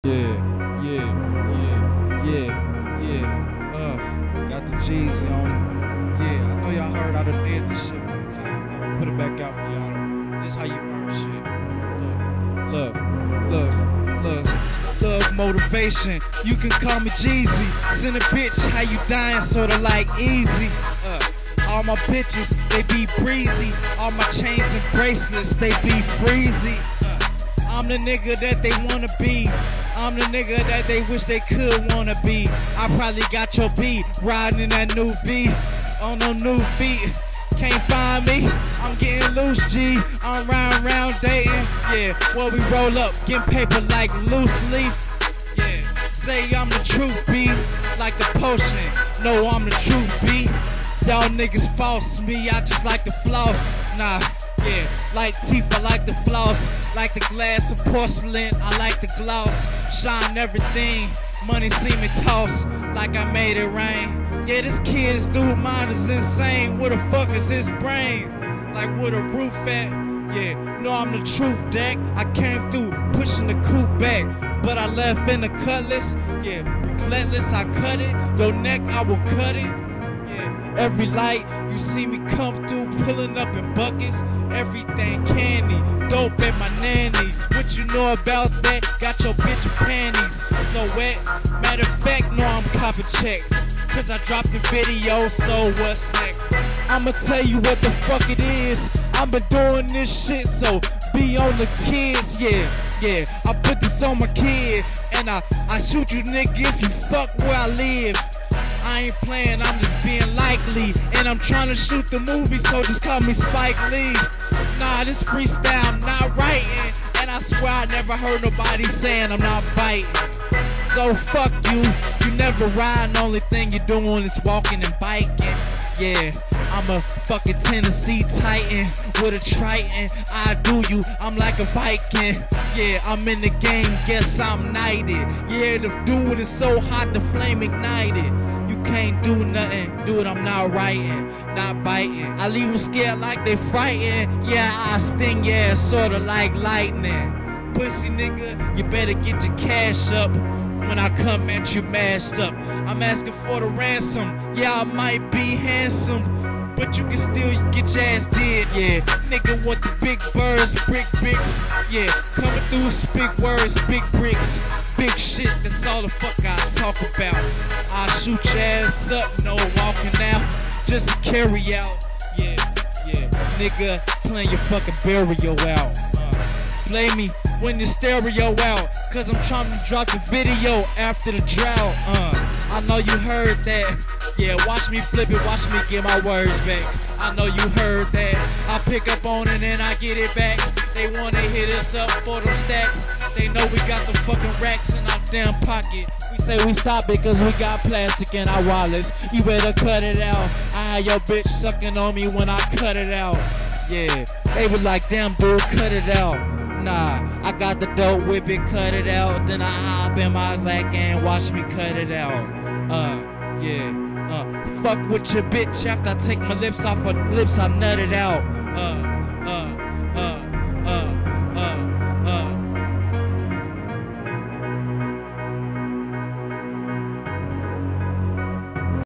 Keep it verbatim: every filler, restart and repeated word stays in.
Yeah, yeah, yeah, yeah, yeah. Uh, got the Jeezy on it. Yeah, I know y'all heard I done did this shit one time. Put it back out for y'all. This how you earn shit. Look, look, look, look, look, motivation. You can call me Jeezy. Send a bitch, how you dying, sorta like easy. Uh, all my bitches, they be breezy. All my chains and bracelets, they be breezy. Uh, I'm the nigga that they wanna be. I'm the nigga that they wish they could wanna be. I probably got your beat, riding in that new V, on no new feet. Can't find me, I'm getting loose, G. I'm round round dating, yeah. Well, we roll up, getting paper like loose leaf. Yeah, say I'm the truth, B, like the potion. No, I'm the truth, B. Y'all niggas false, me, I just like to floss. Nah. Yeah, like teeth, I like the floss. Like the glass of porcelain, I like the gloss. Shine everything, money see me toss. Like I made it rain. Yeah, this kid's dude mind is insane. Where the fuck is his brain? Like where the roof at? Yeah, no, I'm the truth, Dak. I came through pushing the coupe back, but I left in the cutlass. Yeah, relentless, I cut it. Your neck, I will cut it. Yeah, every light you see me come through, pulling up in buckets. Everything candy, dope at my nannies. What you know about that? Got your bitch panties so wet. Matter of fact, no, I'm copping checks, cause I dropped the video, so what's next? I'ma tell you what the fuck it is. I've been doing this shit, so be on the kids, yeah, yeah. I put this on my kid, and I, I shoot you nigga if you fuck where I live. I ain't playing, I'm just being likely. And I'm trying to shoot the movie, so just call me Spike Lee. Nah, this freestyle I'm not writing, and I swear I never heard nobody saying I'm not biting. So fuck you, you never riding, only thing you're doing is walking and biking. Yeah, I'm a fucking Tennessee Titan with a Triton. I do you, I'm like a Viking. Yeah, I'm in the game, guess I'm knighted. Yeah, the dude is so hot, the flame ignited. You can't do nothing, dude, I'm not writing, not biting. I leave them scared like they frightened. Yeah, I sting, yeah, sorta like lightning. Pussy nigga, you better get your cash up when I come at you mashed up. I'm asking for the ransom, yeah, I might be handsome, but you can still get your ass did, yeah. Nigga want the big birds, brick bricks, yeah. Coming through, speak words, big bricks, big shit, that's all the fuck I talk about. I shoot your ass up, no walking out, just carry out, yeah, yeah. Nigga, playing your fucking burial out. Uh, play me when the stereo out, cause I'm trying to drop the video after the drought. Uh, I know you heard that. Yeah, watch me flip it, watch me get my words back. I know you heard that. I pick up on it and I get it back. They wanna hit us up for them stacks. They know we got the fucking racks in our damn pocket. We say we stop it cause we got plastic in our wallets. You better cut it out. I had your bitch sucking on me when I cut it out. Yeah, they were like, damn dude, cut it out. Nah, I got the dope, whip it, cut it out. Then I hop in my Mac and watch me cut it out. Uh, yeah. Uh, fuck with your bitch after I take my lips off her lips, I nut it out. Uh, uh, uh.